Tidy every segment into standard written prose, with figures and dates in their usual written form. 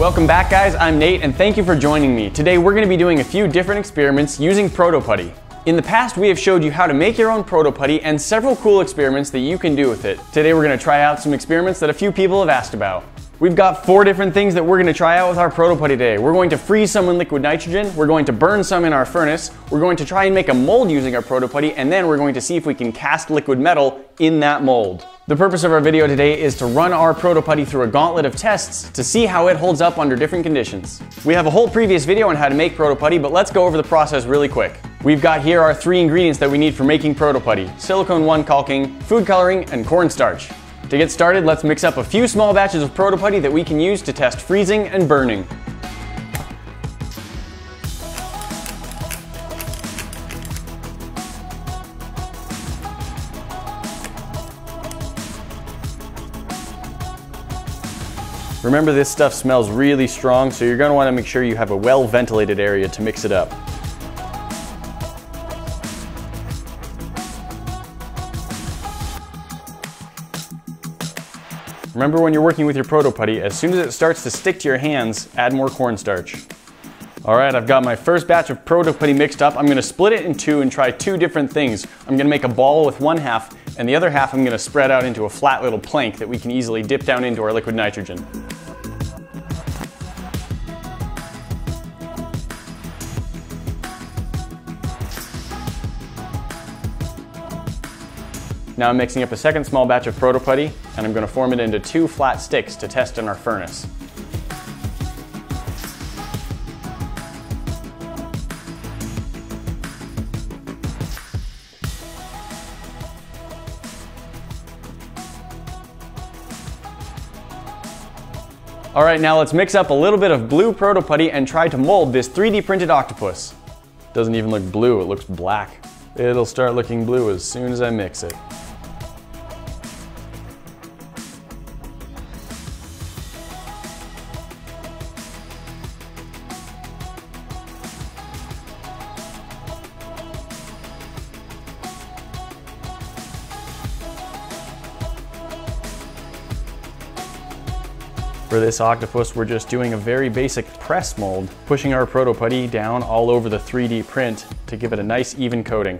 Welcome back, guys. I'm Nate and thank you for joining me. Today we're going to be doing a few different experiments using Proto Putty. In the past, we have showed you how to make your own Proto Putty and several cool experiments that you can do with it. Today we're going to try out some experiments that a few people have asked about. We've got 4 different things that we're going to try out with our Proto Putty today. We're going to freeze some in liquid nitrogen, we're going to burn some in our furnace, we're going to try and make a mold using our Proto Putty, and then we're going to see if we can cast liquid metal in that mold. The purpose of our video today is to run our Proto Putty through a gauntlet of tests to see how it holds up under different conditions. We have a whole previous video on how to make Proto Putty, but let's go over the process really quick. We've got here our 3 ingredients that we need for making Proto Putty: silicone 1 caulking, food coloring, and cornstarch. To get started, let's mix up a few small batches of Proto Putty that we can use to test freezing and burning. Remember, this stuff smells really strong, so you're going to want to make sure you have a well-ventilated area to mix it up. Remember, when you're working with your Proto Putty, as soon as it starts to stick to your hands, add more cornstarch. Alright, I've got my first batch of Proto Putty mixed up. I'm going to split it in 2 and try 2 different things. I'm going to make a ball with one half, and the other half I'm going to spread out into a flat little plank that we can easily dip down into our liquid nitrogen. Now I'm mixing up a second small batch of Proto Putty, and I'm going to form it into 2 flat sticks to test in our furnace. Alright, now let's mix up a little bit of blue Proto Putty and try to mold this 3D printed octopus. Doesn't even look blue, it looks black. It'll start looking blue as soon as I mix it. For this octopus, we're just doing a very basic press mold, pushing our Proto Putty down all over the 3D print to give it a nice even coating.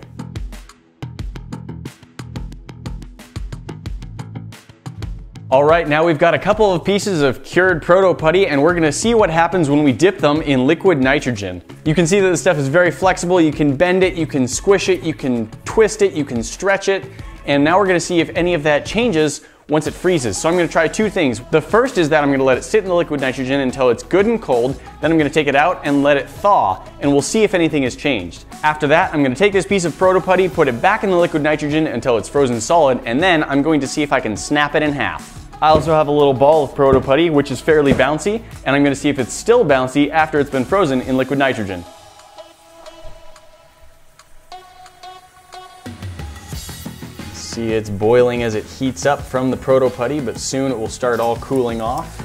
Alright, now we've got a couple of pieces of cured Proto Putty, and we're going to see what happens when we dip them in liquid nitrogen. You can see that the stuff is very flexible. You can bend it, you can squish it, you can twist it, you can stretch it, and now we're going to see if any of that changes once it freezes. So I'm going to try 2 things. The first is that I'm going to let it sit in the liquid nitrogen until it's good and cold. Then I'm going to take it out and let it thaw, and we'll see if anything has changed. After that, I'm going to take this piece of Proto Putty, put it back in the liquid nitrogen until it's frozen solid, and then I'm going to see if I can snap it in half. I also have a little ball of Proto Putty, which is fairly bouncy, and I'm going to see if it's still bouncy after it's been frozen in liquid nitrogen. See, it's boiling as it heats up from the Proto Putty, but soon it will start all cooling off.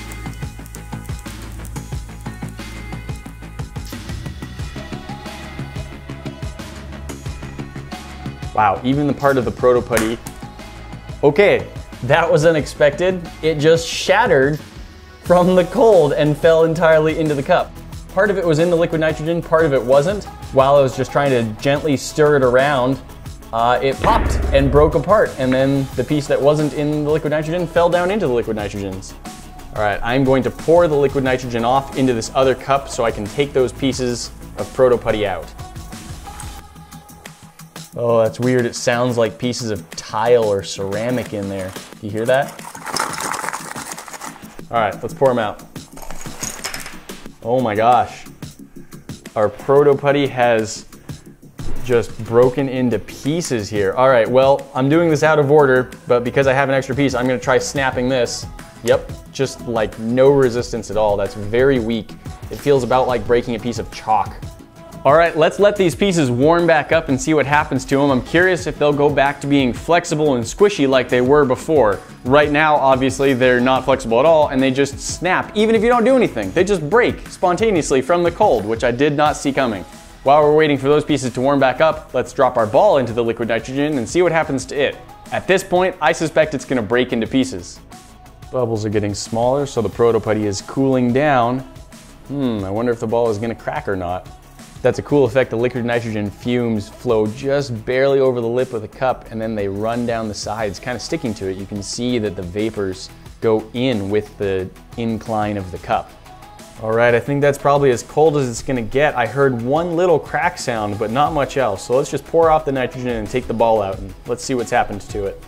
Wow, even the part of the Proto Putty. Okay, that was unexpected. It just shattered from the cold and fell entirely into the cup. Part of it was in the liquid nitrogen, part of it wasn't. While I was just trying to gently stir it around, it popped and broke apart, and then the piece that wasn't in the liquid nitrogen fell down into the liquid nitrogens. Alright, I'm going to pour the liquid nitrogen off into this other cup so I can take those pieces of Proto Putty out. Oh, that's weird. It sounds like pieces of tile or ceramic in there. Do you hear that? Alright, let's pour them out. Oh my gosh. Our Proto Putty has just broken into pieces here. Alright, well, I'm doing this out of order, but because I have an extra piece, I'm going to try snapping this. Yep, just like no resistance at all. That's very weak. It feels about like breaking a piece of chalk. Alright, let's let these pieces warm back up and see what happens to them. I'm curious if they'll go back to being flexible and squishy like they were before. Right now, obviously, they're not flexible at all, and they just snap, even if you don't do anything. They just break spontaneously from the cold, which I did not see coming. While we're waiting for those pieces to warm back up, let's drop our ball into the liquid nitrogen and see what happens to it. At this point, I suspect it's going to break into pieces. Bubbles are getting smaller, so the Proto Putty is cooling down. I wonder if the ball is gonna crack or not. That's a cool effect. The liquid nitrogen fumes flow just barely over the lip of the cup, and then they run down the sides, kind of sticking to it. You can see that the vapors go in with the incline of the cup. All right, I think that's probably as cold as it's gonna get. I heard one little crack sound, but not much else. So let's just pour off the nitrogen and take the ball out, and let's see what's happened to it.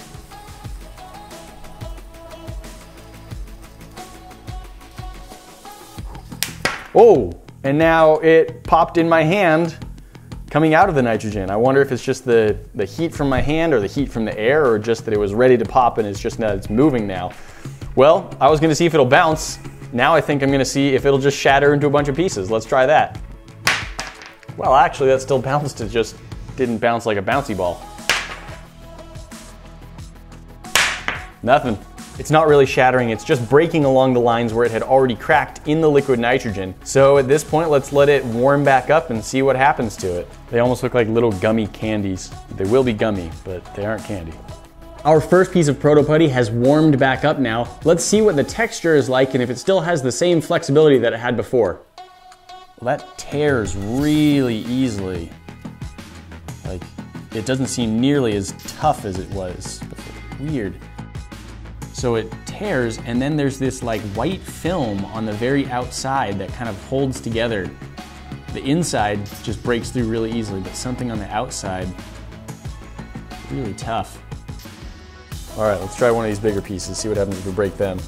Oh, and now it popped in my hand coming out of the nitrogen. I wonder if it's just the heat from my hand or the heat from the air, or just that it was ready to pop and it's moving now. Well, I was gonna see if it'll bounce. Now I think I'm gonna see if it'll just shatter into a bunch of pieces. Let's try that. Well, actually that still bounced, it just didn't bounce like a bouncy ball. Nothing. It's not really shattering, it's just breaking along the lines where it had already cracked in the liquid nitrogen. So at this point, let's let it warm back up and see what happens to it. They almost look like little gummy candies. They will be gummy, but they aren't candy. Our first piece of Proto Putty has warmed back up now. Let's see what the texture is like and if it still has the same flexibility that it had before. Well, that tears really easily. Like, it doesn't seem nearly as tough as it was before. Weird. So it tears, and then there's this like white film on the very outside that kind of holds together. The inside just breaks through really easily, but something on the outside, really tough. All right, let's try one of these bigger pieces, see what happens if we break them.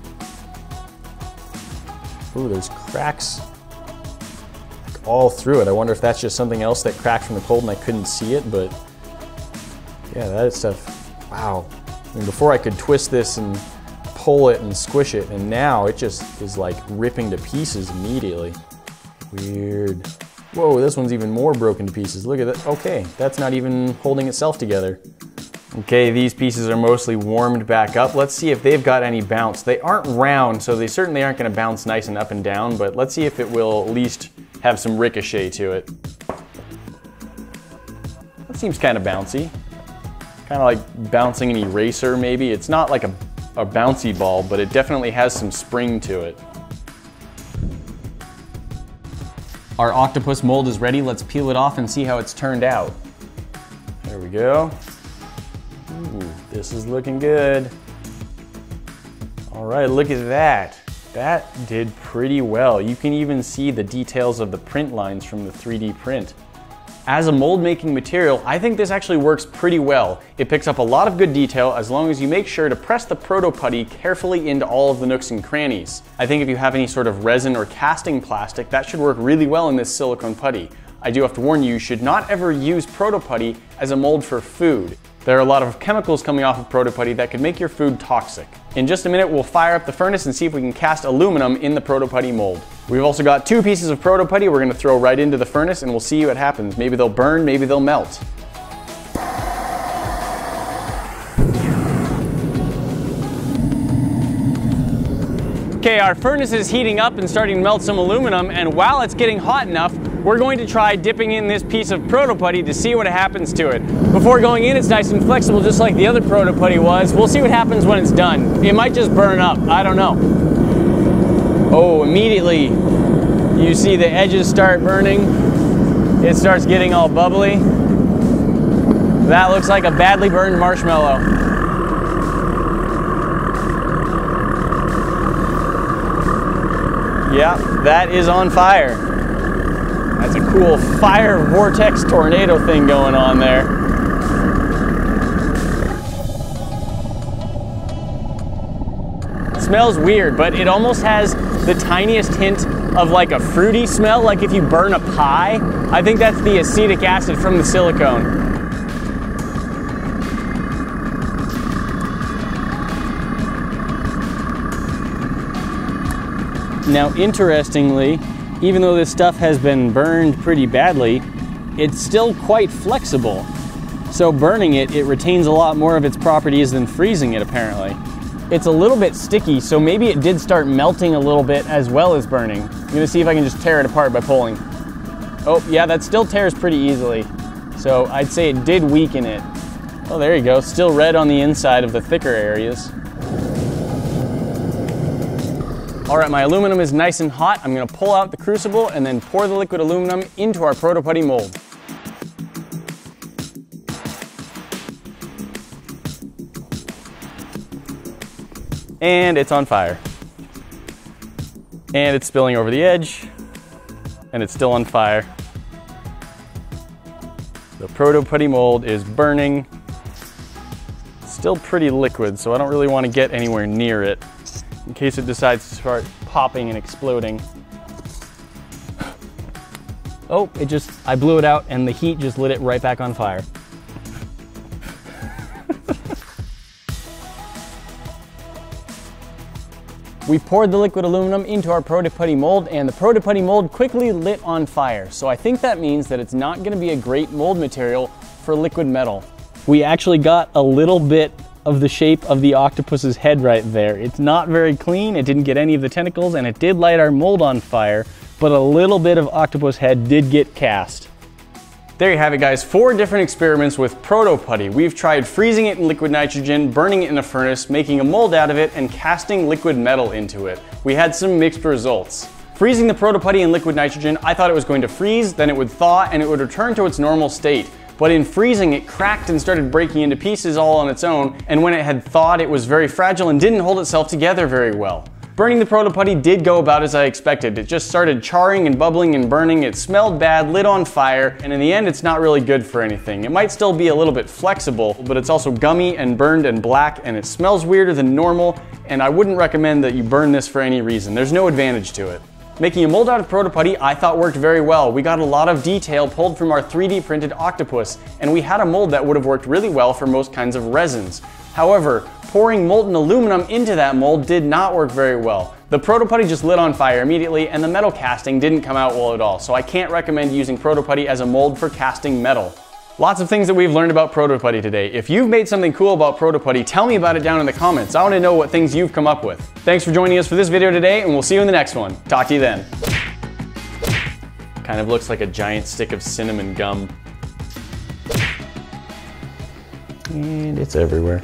Ooh, there's cracks like all through it. I wonder if that's just something else that cracked from the cold and I couldn't see it, but yeah, that stuff, wow. I mean, before I could twist this and pull it and squish it, and now it just is like ripping to pieces immediately. Weird. Whoa, this one's even more broken to pieces. Look at that. Okay, that's not even holding itself together. Okay, these pieces are mostly warmed back up. Let's see if they've got any bounce. They aren't round, so they certainly aren't gonna bounce nice and up and down, but let's see if it will at least have some ricochet to it. That seems kind of bouncy. Kind of like bouncing an eraser maybe. It's not like a bouncy ball, but it definitely has some spring to it. Our octopus mold is ready. Let's peel it off and see how it's turned out. There we go. Ooh, this is looking good. All right, look at that. That did pretty well. You can even see the details of the print lines from the 3D print. As a mold making material, I think this actually works pretty well. It picks up a lot of good detail as long as you make sure to press the Proto Putty carefully into all of the nooks and crannies. I think if you have any sort of resin or casting plastic, that should work really well in this silicone putty. I do have to warn you, you should not ever use Proto Putty as a mold for food. There are a lot of chemicals coming off of Proto Putty that could make your food toxic. In just a minute, we'll fire up the furnace and see if we can cast aluminum in the Proto Putty mold. We've also got 2 pieces of Proto Putty we're gonna throw right into the furnace and we'll see what happens. Maybe they'll burn, maybe they'll melt. Okay, our furnace is heating up and starting to melt some aluminum, and while it's getting hot enough, we're going to try dipping in this piece of Proto Putty to see what happens to it. Before going in, it's nice and flexible just like the other Proto Putty was. We'll see what happens when it's done. It might just burn up, I don't know. Oh, immediately you see the edges start burning. It starts getting all bubbly. That looks like a badly burned marshmallow. Yeah, that is on fire. That's a cool fire vortex tornado thing going on there. It smells weird, but it almost has the tiniest hint of like a fruity smell, like if you burn a pie. I think that's the acetic acid from the silicone. Now, interestingly, even though this stuff has been burned pretty badly, it's still quite flexible. So burning it, it retains a lot more of its properties than freezing it, apparently. It's a little bit sticky, so maybe it did start melting a little bit as well as burning. I'm gonna see if I can just tear it apart by pulling. Oh, yeah, that still tears pretty easily. So I'd say it did weaken it. Oh, there you go, still red on the inside of the thicker areas. All right, my aluminum is nice and hot. I'm gonna pull out the crucible and then pour the liquid aluminum into our Proto Putty mold. And it's on fire. And it's spilling over the edge, and it's still on fire. The Proto Putty mold is burning. Still pretty liquid, so I don't really want to get anywhere near it in case it decides to start popping and exploding. Oh, I blew it out and the heat just lit it right back on fire. We poured the liquid aluminum into our Proto Putty mold, and the Proto Putty mold quickly lit on fire. So I think that means that it's not going to be a great mold material for liquid metal. We actually got a little bit of the shape of the octopus's head right there. It's not very clean, it didn't get any of the tentacles, and it did light our mold on fire, but a little bit of octopus head did get cast. There you have it, guys. 4 different experiments with Proto Putty. We've tried freezing it in liquid nitrogen, burning it in a furnace, making a mold out of it, and casting liquid metal into it. We had some mixed results. Freezing the Proto Putty in liquid nitrogen, I thought it was going to freeze, then it would thaw, and it would return to its normal state. But in freezing, it cracked and started breaking into pieces all on its own, and when it had thawed, it was very fragile and didn't hold itself together very well. Burning the Proto Putty did go about as I expected. It just started charring and bubbling and burning. It smelled bad, lit on fire, and in the end, it's not really good for anything. It might still be a little bit flexible, but it's also gummy and burned and black, and it smells weirder than normal, and I wouldn't recommend that you burn this for any reason. There's no advantage to it. Making a mold out of Proto Putty I thought worked very well. We got a lot of detail pulled from our 3D printed octopus, and we had a mold that would have worked really well for most kinds of resins. However, pouring molten aluminum into that mold did not work very well. The Proto Putty just lit on fire immediately, and the metal casting didn't come out well at all, so I can't recommend using Proto Putty as a mold for casting metal. Lots of things that we've learned about Proto Putty today. If you've made something cool about Proto Putty, tell me about it down in the comments. I want to know what things you've come up with. Thanks for joining us for this video today, and we'll see you in the next one. Talk to you then. Kind of looks like a giant stick of cinnamon gum. And it's everywhere.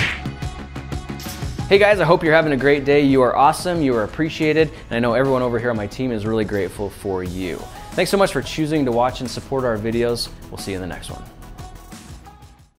Hey guys, I hope you're having a great day. You are awesome, you are appreciated, and I know everyone over here on my team is really grateful for you. Thanks so much for choosing to watch and support our videos. We'll see you in the next one.